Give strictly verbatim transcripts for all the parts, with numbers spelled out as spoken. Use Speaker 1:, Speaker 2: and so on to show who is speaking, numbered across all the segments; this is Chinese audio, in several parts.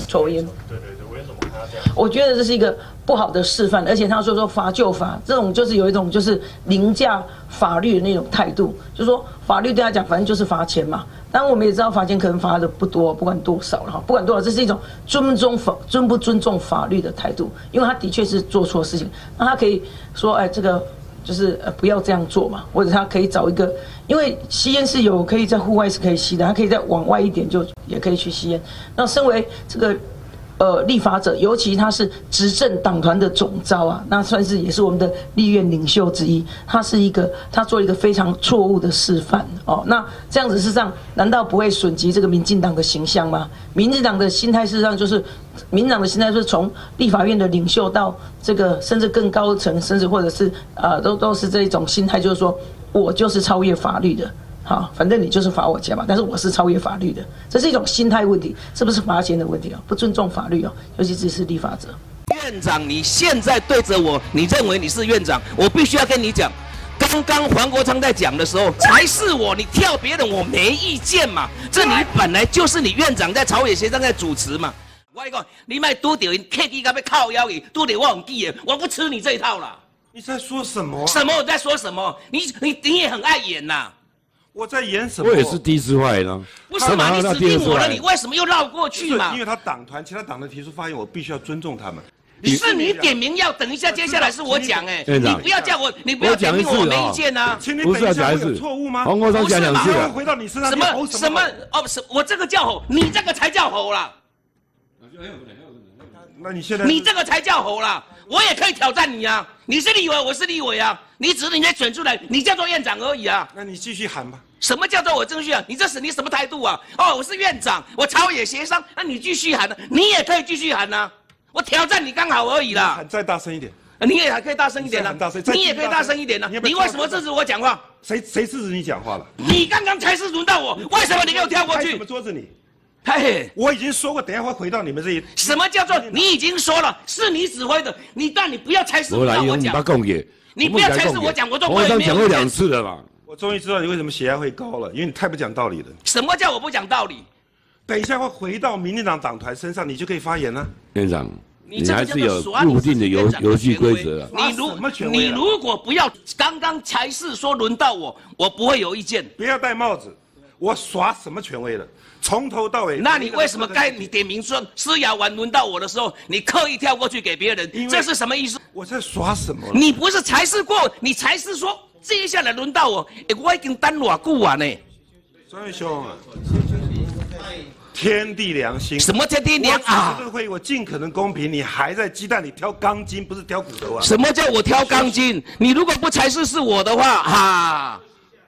Speaker 1: 抽烟。
Speaker 2: 对对对，为什么他要这样？
Speaker 1: 我觉得这是一个不好的示范，而且他说说罚就罚，这种就是有一种就是凌驾法律的那种态度，就是说法律对他讲反正就是罚钱嘛。当然我们也知道罚钱可能罚的不多，不管多少了哈，不管多少，这是一种尊重法尊不尊重法律的态度，因为他的确是做错事情，那他可以说哎这个。就是呃不要这样做嘛，或者他可以找一个，因为吸烟是有可以在户外是可以吸的，他可以再往外一点就也可以去吸烟。那身为这个呃立法者，尤其他是执政党团的总召啊，那算是也是我们的立院领袖之一，他是一个他做一个非常错误的示范哦。那这样子事实上难道不会损及这个民进党的形象吗？民进党的心态事实上就是。民进党的心态是从立法院的领袖到这个甚至更高层，甚至或者是呃都都是这种心态，就是说我就是超越法律的，好，反正你就是罚我钱嘛，但是我是超越法律的，这是一种心态问题，是不是罚钱的问题啊？不尊重法律哦，尤其是立法者。
Speaker 3: 院长，你现在对着我，你认为你是院长，我必须要跟你讲。刚刚黄国昌在讲的时候，才是我，你跳别人我没意见嘛，这你本来就是你院长在朝野协商在主持嘛。我跟你讲，你卖拄到因 K D 甲要靠腰去，拄到我用记的，我不吃你这一套啦。
Speaker 2: 你在说什么、啊？
Speaker 3: 什么？我在说什么？你你你也很爱演呐、啊。
Speaker 2: 我在演什么？
Speaker 4: 我也是第一次发言啊。
Speaker 3: 不是嘛？你指定我了，你为什么又绕过去嘛？
Speaker 2: 因为他党团其他党的提出发言，我必须要尊重他们。
Speaker 3: 是你点名要，等一下，接下来是我讲哎、欸，你不要叫我，你不要点名我，我没意见啊。
Speaker 2: 请你等一下，我有错误吗？
Speaker 4: 黄国昌讲两次了，
Speaker 2: 回到你身上，
Speaker 3: 什么什么哦，是我这个叫吼，你这个才叫吼啦。
Speaker 2: 那你现在
Speaker 3: 你这个才叫猴啦！我也可以挑战你啊！你是立委，我是立委啊！你只是你先选出来，你叫做院长而已啊！
Speaker 2: 那你继续喊吧。
Speaker 3: 什么叫做我继续喊？你这是你什么态度啊？哦，我是院长，我朝野协商，那你继续喊，你也可以继续喊呐、啊！我挑战你刚好而已啦。
Speaker 2: 喊再大声一点，
Speaker 3: 你也还可以大声一点呢、啊。你也可以大声一点呢、啊。你为什么制止我讲话？
Speaker 2: 谁谁制止你讲话了？
Speaker 3: 你刚刚才是轮到我，为什么你给我跳过去？
Speaker 2: 怎么桌子你？
Speaker 3: 嘿，
Speaker 2: 我已经说过，等一下会回到你们这一。
Speaker 3: 什么叫做你已经说了，是你指挥的，你但你不要猜是我讲。你不要猜是我讲，我都不会。
Speaker 4: 我刚讲过两次了嘛。
Speaker 2: 我终于知道你为什么血压会高了，因为你太不讲道理了。
Speaker 3: 什么叫我不讲道理？
Speaker 2: 等一下会回到民进党党团身上，你就可以发言了。
Speaker 4: 院长，你还是有固定的游游戏规则。
Speaker 3: 你如你如果不要刚刚才是说轮到我，我不会有意见。
Speaker 2: 不要戴帽子，我耍什么权威了？从头到尾。
Speaker 3: 那你为什么该你点名说施雅婉轮到我的时候，你刻意跳过去给别人？这是什么意思？
Speaker 2: 我在耍什么？
Speaker 3: 你不是才是过，你才是说接下来轮到我，欸、我已经等偌久啊呢。
Speaker 2: 庄元兄啊，天地良心。
Speaker 3: 什么叫天地良心啊？
Speaker 2: 这个会议我尽可能公平，你还在鸡蛋里挑钢筋，不是挑骨头啊？
Speaker 3: 什么叫我挑钢筋？你如果不才是是我的话，哈。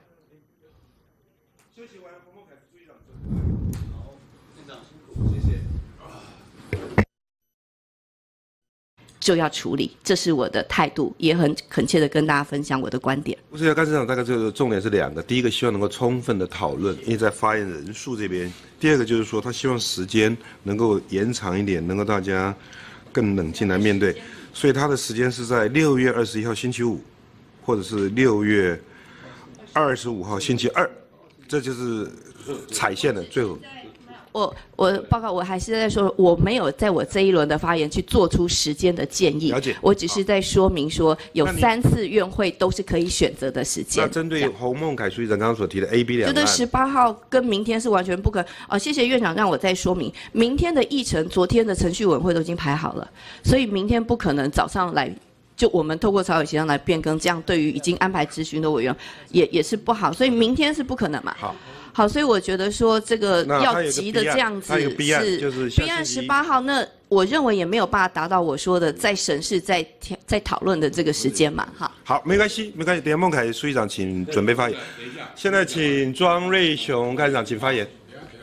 Speaker 5: 就要处理，这是我的态度，也很恳切的跟大家分享我的观点。
Speaker 2: 不是，甘市长大概这个重点是两个，第一个希望能够充分的讨论，因为在发言人数这边；第二个就是说他希望时间能够延长一点，能够大家更冷静来面对，所以他的时间是在六月二十一号星期五，或者是六月二十五号星期二，这就是踩线的最后。
Speaker 5: 我我报告，我还是在说，我没有在我这一轮的发言去做出时间的建议，
Speaker 2: 了解。
Speaker 5: 我只是在说明说，有三次院会都是可以选择的时间。
Speaker 2: 那针对洪孟凯书记长刚刚所提的 A、B 两案，
Speaker 5: 觉得十八号跟明天是完全不可。哦，谢谢院长让我再说明，明天的议程，昨天的程序委员会都已经排好了，所以明天不可能早上来。就我们透过朝野协商来变更，这样对于已经安排咨询的委员也也是不好，所以明天是不可能嘛。
Speaker 2: 好，
Speaker 5: 好，所以我觉得说这个要急的这样子是 B 案十八号，那我认为也没有办法达到我说的在审视、在在讨论的这个时间嘛。哈，
Speaker 2: 好，没关系，没关系。等下孟凯书记长请准备发言。现在请庄瑞雄开长，请发言。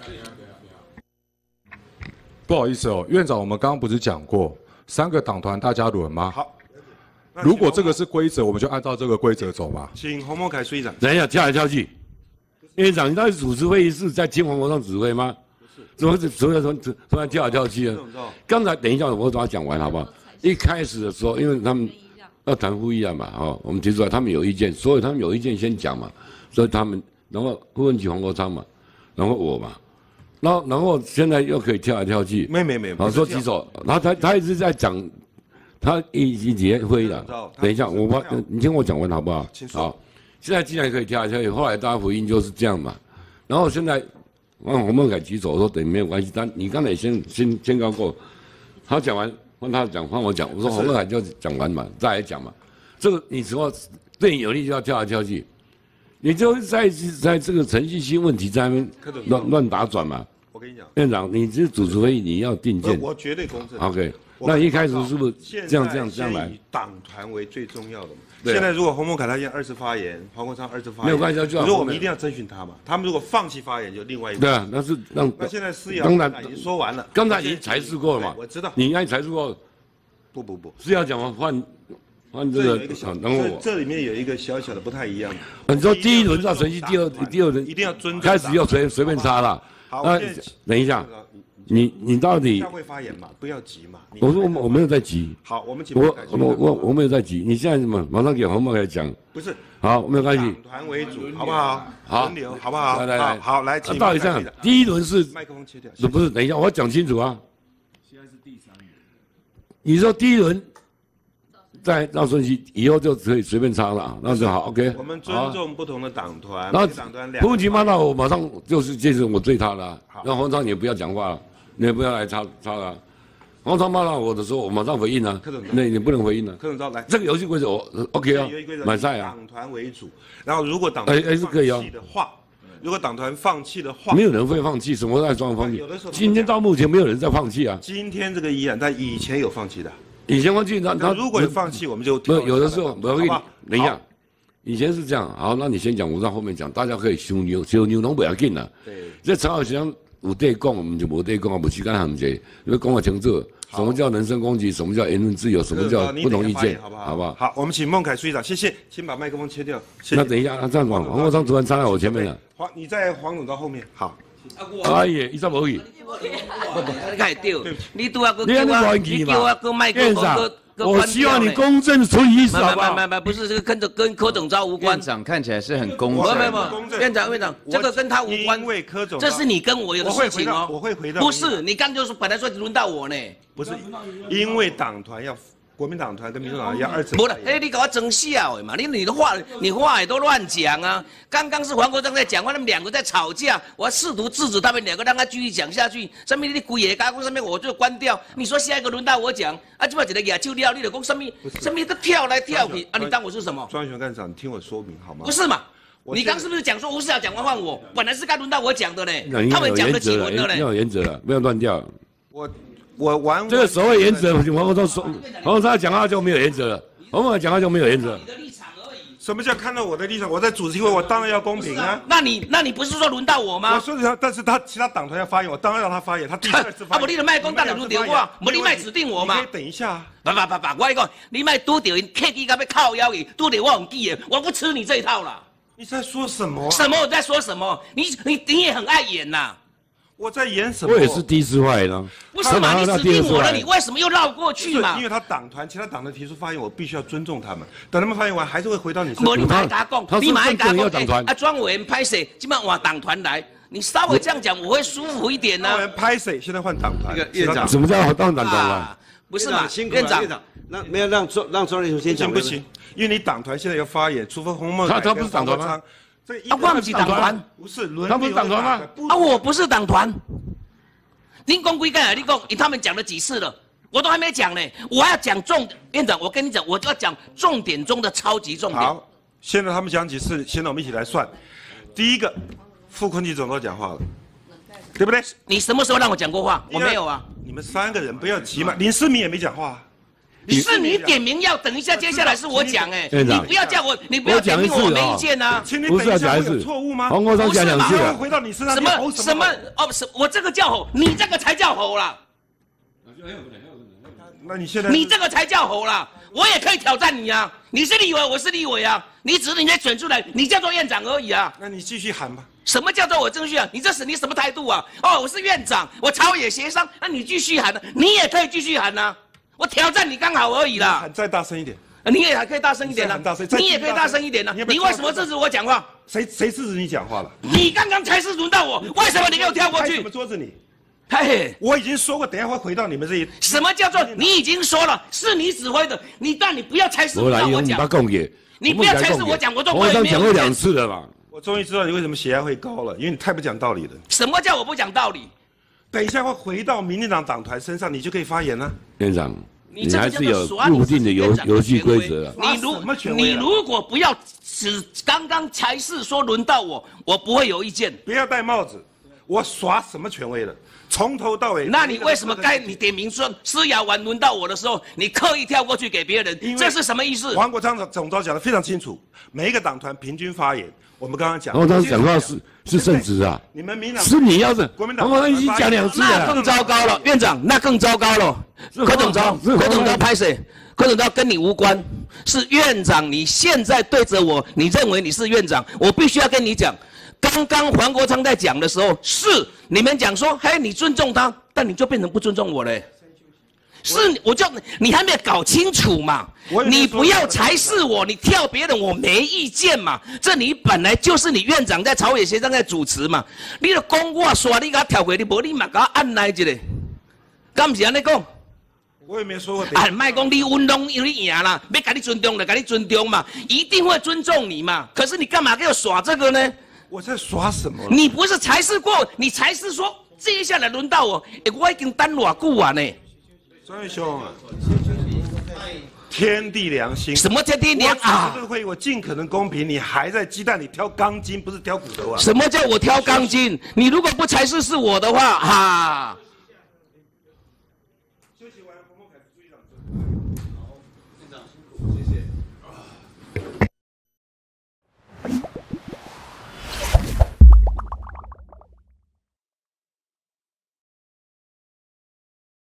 Speaker 6: 不好意思哦，院长，我们刚刚不是讲过三个党团大家轮吗？
Speaker 2: 好。
Speaker 6: 如果这个是规则，我们就按照这个规则走嘛。
Speaker 2: 请洪孟凯书记长。
Speaker 4: 等一下，跳来跳去。院长，你到底主持会议是在金黄国上指挥吗？怎么怎么怎么突然跳来跳去啊？刚才等一下，我把它讲完好不好？一开始的时候，因为他们要谈复议案嘛，哦，我们提出来，他们有意见，所以他们有意见先讲嘛，所以他们然后顾问局黄国昌嘛，然后我嘛， 然后然后现在又可以跳来跳去，
Speaker 2: 没没没，
Speaker 4: 好说举手，然后他他一直在讲，他已经结会了。等一下，我把你听我讲完好不好？好，现在既然可以跳来跳去，后来大家回应就是这样嘛。然后现在，让洪孟凯举手，我说等没有关系，但你刚才先先先告过，他讲完换他讲，换我讲，我说洪孟凯就讲完嘛，再来讲嘛。这个你只要对你有利就要跳来跳去。你就在在这个程序性问题在那边乱乱打转嘛？
Speaker 2: 我跟你讲，
Speaker 4: 院长，你这主持会议你要定见，
Speaker 2: 我绝对公正。
Speaker 4: OK， 那一开始是不是这样这样这样来？
Speaker 2: 以党团为最重要的嘛。
Speaker 4: 对啊、
Speaker 2: 现在如果洪孟凯他现在二次发言，黄国昌二次发言，
Speaker 4: 没有关系，就
Speaker 2: 可是我们一定要征询他嘛。他们如果放弃发言，就另外一个。
Speaker 4: 对啊，那是让。
Speaker 2: 那现在思瑶
Speaker 4: 刚才
Speaker 2: 已经说完了，
Speaker 4: 刚才已经阐述过了嘛？
Speaker 2: 我知道。
Speaker 4: 你应该阐述过。
Speaker 2: 不不不，
Speaker 4: 是要讲完换。换这个，
Speaker 2: 然后这里面有一个小小的不太一样。
Speaker 4: 你说第一轮照程序，第二第二轮
Speaker 2: 一定要尊重，
Speaker 4: 开始又随随便插了。
Speaker 2: 好，
Speaker 4: 那等一下，你你到底
Speaker 2: 会发言嘛？不要急嘛。
Speaker 4: 我说我我没有在急。
Speaker 2: 好，我们
Speaker 4: 我我我我没有在急。你现在什么？马上给洪孟凯讲。
Speaker 2: 不是。
Speaker 4: 好，没有关系。
Speaker 2: 党团为主，好不好？
Speaker 4: 好，
Speaker 2: 轮流，好不好？
Speaker 4: 来来来，
Speaker 2: 好来，请。
Speaker 4: 到底这样，第一轮是
Speaker 2: 麦克风切掉。
Speaker 4: 不是，等一下，我要讲清楚啊。现在是第三轮。你说第一轮。在绕顺序以后就可以随便插了，那就好 ，OK。
Speaker 2: 我们尊重不同的党团，
Speaker 4: 然后
Speaker 2: 党团
Speaker 4: 不问题骂到我，马上就是这次我对他了。那黄昌你也不要讲话了，你也不要来插插了。黄昌骂到我的时候，我马上回应啊。那你不能回应了。
Speaker 2: 柯总召来，
Speaker 4: 这个游戏规则我 OK 啊，买菜啊。
Speaker 2: 党团为主，然后如果党团
Speaker 4: 哎哎是可以啊。
Speaker 2: 的话，如果党团放弃的话，
Speaker 4: 没有人会放弃，什么在装放弃？今天到目前没有人在放弃啊。
Speaker 2: 今天这个议案，但以前有放弃的。
Speaker 4: 以前放弃，那
Speaker 2: 那如果有放弃，我们就
Speaker 4: 不有的时候，我跟你等一下，以前是这样。好，那你先讲，我在后面讲，大家可以修牛修牛拢不要紧啦。对，这曹小祥有对讲，我们就无对讲啊，无时间含这，因为讲得清楚，什么叫人身攻击，什么叫言论自由，什么叫不同意见，好不好？好不好？
Speaker 2: 好，我们请孟凯书记长，谢谢，请把麦克风切掉。
Speaker 4: 那等一下，那这样讲，黄国昌突然插在我前面了。
Speaker 2: 黄，你在黄总到后面。好。
Speaker 4: 哎呀，伊怎无去？
Speaker 3: 不不，你太对，你拄啊个
Speaker 4: 叫我，你
Speaker 3: 叫我个麦克风。
Speaker 4: 我希望你公正处理意思好不好？
Speaker 3: 没没没，不是这个跟着跟柯总召无关。
Speaker 7: 院长看起来是很公正。
Speaker 3: 没没没，院长院长，这个跟他无关。
Speaker 2: 因为柯总，
Speaker 3: 这是你跟我有的事情哦。
Speaker 2: 我会回到。
Speaker 3: 不是，你刚就说本来说轮到我呢。
Speaker 2: 不是，因为党团要。国民党团跟民主党要二次。
Speaker 3: 不了，哎，你搞我争笑的嘛？你你的话，你话也都乱讲啊！刚刚是黄国昌在讲话，他们两个在吵架，我要试图制止他们两个，让他继续讲下去。上面你鬼也加工，上面我就关掉。你说下一个轮到我讲，啊，这么一个野球料，你就讲上面上面都跳来跳去，啊，你当我是什么？
Speaker 2: 庄雄干事长，你听我说明好吗？
Speaker 3: 不是嘛？你刚是不是讲说吴思瑶讲完换我？本来是该轮到我讲的嘞，他们讲的几轮的嘞？
Speaker 4: 要有原则了，不要乱掉。
Speaker 2: 我。我玩
Speaker 4: 这个所谓原则，黄国昌说，黄国昌讲话就没有原则了，黄国昌讲话就没有原则。
Speaker 2: 什么叫看到我的立场？我在主持会，我当然要公平啊。
Speaker 3: 那你那你不是说轮到我吗？
Speaker 2: 我说的，但是他其他党团要发言，我当然让他发言。他第二次发言。
Speaker 3: 啊，不，你的麦公当然轮到我，不，你麦指定我吗？
Speaker 2: 你可以等一下啊。
Speaker 3: 不不不不，我讲，你麦拄到客机甲要靠腰的，拄到我用记的，我不吃你这一套了。
Speaker 2: 你在说什么？
Speaker 3: 什么？我在说什么？你你你也很爱演呐。
Speaker 2: 我在演什么？
Speaker 4: 我也是第一次发言呢。
Speaker 3: 不是嘛？你指定我了，你为什么又绕过去嘛？
Speaker 2: 因为他党团其他党的提出发言，我必须要尊重他们。等他们发言完，还是会回到你身上。
Speaker 3: 我你马甲讲，你马甲
Speaker 4: 讲，
Speaker 3: 啊，庄委员拍谁？基本上往党团来，你稍微这样讲，我会舒服一点呢。
Speaker 2: 庄委员拍谁？现在换党团。
Speaker 7: 那个院长，
Speaker 4: 什么叫当党团了？
Speaker 3: 不是嘛？
Speaker 7: 院长，院长，那没有让庄让庄立雄先讲
Speaker 2: 不行，因为你党团现在要发言，除非洪孟凯。
Speaker 4: 他他不是党团吗？
Speaker 3: 啊，我不是党团，
Speaker 2: 不是轮。
Speaker 4: 他不是党团吗？
Speaker 3: 啊，我不是党团。您讲归讲，你讲，他们讲了几次了，我都还没讲呢。我要讲重点，院长，我跟你讲，我要讲重点中的超级重点。
Speaker 2: 好，现在他们讲几次？现在我们一起来算。第一个，傅昆萁总都讲话了，对不对？
Speaker 3: 你什么时候让我讲过话？我没有啊。
Speaker 2: 你们三个人不要急嘛，林思明也没讲话。
Speaker 3: 是你点名要等一下，接下来是我讲哎，你不要叫我，你不要点名我没意见呐。
Speaker 2: 请你等一下，我有错误吗？
Speaker 4: 黄国昌讲两次了，
Speaker 2: 回到你身上
Speaker 3: 什么什么哦，是我这个叫吼，你这个才叫吼啦。
Speaker 2: 那你现在
Speaker 3: 你这个才叫吼啦，我也可以挑战你啊！你是立委，我是立委啊，你只是你才选出来，你叫做院长而已啊。
Speaker 2: 那你继续喊吧。
Speaker 3: 什么叫做我继续啊？你这是你什么态度啊？哦，我是院长，我朝野协商，那你继续喊，你也可以继续喊呐。我挑战你刚好而已啦。
Speaker 2: 喊再大声一点。
Speaker 3: 你也还可以大声一点呢。你也可以大声一点呢。你为什么支持我讲话？
Speaker 2: 谁谁制止你讲话了？
Speaker 3: 你刚刚才是轮到我，为什么你给我跳过去？
Speaker 2: 拍什么桌子你？
Speaker 3: 嘿，
Speaker 2: 我已经说过，等一下会回到你们这一。
Speaker 3: 什么叫做你已经说了，是你指挥的，你但你不要猜是
Speaker 4: 我来，
Speaker 3: 我
Speaker 4: 你把
Speaker 3: 讲，
Speaker 4: 讲给，
Speaker 3: 你不要猜是我讲，我都
Speaker 4: 我刚讲过两次了嘛。
Speaker 2: 我终于知道你为什么血压会高了，因为你太不讲道理了。
Speaker 3: 什么叫我不讲道理？
Speaker 2: 等一下会回到民进党党团身上，你就可以发言了。
Speaker 4: 院长。
Speaker 3: 你这
Speaker 4: 还是有固定的游游戏规则。
Speaker 3: 你如你如果不要只刚刚才是说轮到我，我不会有意见。
Speaker 2: 不要戴帽子，我耍什么权威了？从头到尾。
Speaker 3: 那你为什么该你点名说施雅婉轮到我的时候，你刻意跳过去给别人？这是什么意思？
Speaker 2: 黄国昌总召讲得非常清楚，每一个党团平均发言。我们刚刚讲，
Speaker 4: 黄国昌讲话是是圣旨啊。
Speaker 2: 你们民党
Speaker 4: 是你要是
Speaker 2: 国民党，
Speaker 4: 黄国昌已经讲两次了，
Speaker 3: 那更糟糕了，院长，那更糟糕了。柯总召，柯总召拍谁？柯总召跟你无关，是院长。你现在对着我，你认为你是院长，我必须要跟你讲。刚刚黄国昌在讲的时候，是你们讲说，嘿，你尊重他，但你就变成不尊重我嘞。是，我就你还没有搞清楚嘛？你不要才是我，你跳别人我没意见嘛。这你本来就是你院长在朝野协商在主持嘛。你就讲我说你给他跳过去，无你嘛给他按来一下，敢不是安尼讲？
Speaker 2: 我也没说过。
Speaker 3: 啊，卖讲你运动你赢啦，要给你尊重的，给你尊重嘛，一定会尊重你嘛。可是你干嘛给我耍这个呢？
Speaker 2: 我在耍什么？
Speaker 3: 你不是才是过，你才是说接下来轮到我，欸、我已经等偌久啊呢。
Speaker 2: 张义兄啊，天地良心。
Speaker 3: 什么天地良啊？
Speaker 2: 这个会议我尽可能公平，你还在鸡蛋里挑钢筋，不是挑骨头啊？
Speaker 3: 什么叫我挑钢筋？你如果不才是是我的话，哈，